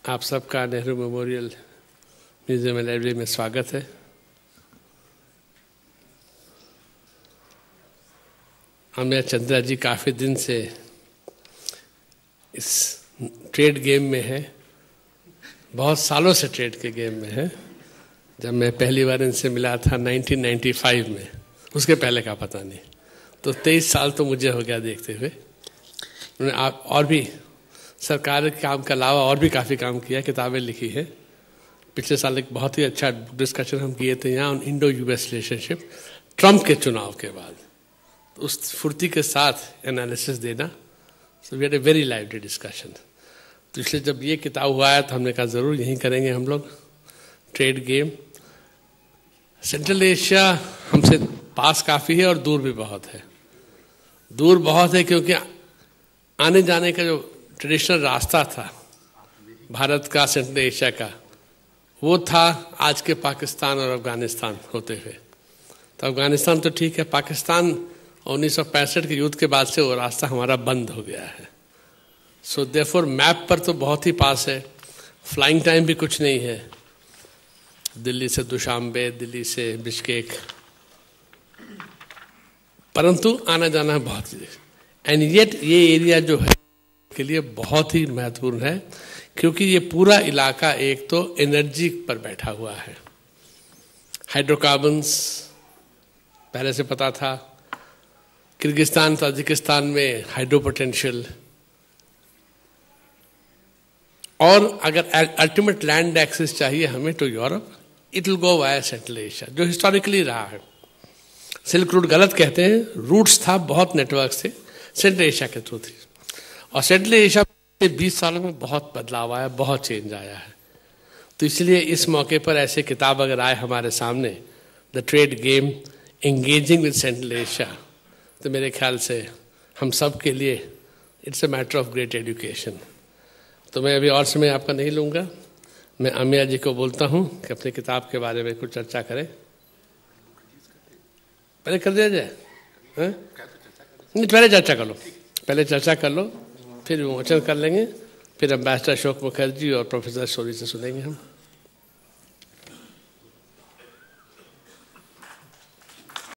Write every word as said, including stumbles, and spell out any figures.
आप सबका Nehru memorial museum and library में स्वागत है। अमिया चंद्रा जी काफ़ी दिन से इस ट्रेड गेम में है, बहुत सालों से ट्रेड के गेम में है। जब मैं पहली बार इनसे मिला था नाइनटीन नाइंटी फाइव में, उसके पहले का पता नहीं, तो तेईस साल तो मुझे हो गया देखते हुए। उन्होंने आप और भी सरकार के काम के अलावा और भी काफ़ी काम किया, किताबें लिखी है। पिछले साल एक बहुत ही अच्छा डिस्कशन हम किए थे यहाँ इंडो यूएस रिलेशनशिप, ट्रंप के चुनाव के बाद। तो उस फुर्ती के साथ एनालिसिस देना, so we had a very lively discussion. तो इसलिए जब ये किताब हुआ है तो हमने कहा ज़रूर यहीं करेंगे हम लोग ट्रेड गेम। सेंट्रल एशिया हमसे पास काफ़ी है और दूर भी बहुत है। दूर बहुत है क्योंकि आने जाने का जो ट्रेडिशनल रास्ता था भारत का सेंट्रल एशिया का, वो था आज के पाकिस्तान और अफगानिस्तान होते हुए। तो अफगानिस्तान तो ठीक है, पाकिस्तान उन्नीस सौ पैंसठ के युद्ध के बाद से वो रास्ता हमारा बंद हो गया है। सो देयरफॉर मैप पर तो बहुत ही पास है, फ्लाइंग टाइम भी कुछ नहीं है। दिल्ली से दुशांबे, दिल्ली से बिश्केक, परंतु आना जाना बहुत है। एंड येट ये एरिया जो है के लिए बहुत ही महत्वपूर्ण है, क्योंकि ये पूरा इलाका एक तो एनर्जी पर बैठा हुआ है। हाइड्रोकार्बन्स पहले से पता था, किर्गिस्तान ताजिकिस्तान में हाइड्रो पोटेंशियल, और अगर अल्टीमेट लैंड एक्सेस चाहिए हमें तो Europe, it will go via central Asia, जो हिस्टोरिकली रहा है। सिल्क रूट गलत कहते हैं, रूट्स था बहुत नेटवर्क से, सेंट्रल एशिया के थ्रू थी। और सेंट्रल एशिया में बीस सालों में बहुत बदलाव आया, बहुत चेंज आया है। तो इसलिए इस मौके पर ऐसे किताब अगर आए हमारे सामने, the trade game engaging with central Asia, तो मेरे ख्याल से हम सब के लिए it's a matter of great education. तो मैं अभी और समय आपका नहीं लूँगा, मैं अमिया जी को बोलता हूँ कि अपनी किताब के बारे में कुछ चर्चा करें। पहले कर दिया जाए? नहीं, पहले चर्चा कर लो, पहले चर्चा कर लो, फिर विमोचन कर लेंगे, फिर अम्बेसडर अशोक मुखर्जी और प्रोफेसर शोरी से सुनेंगे हम।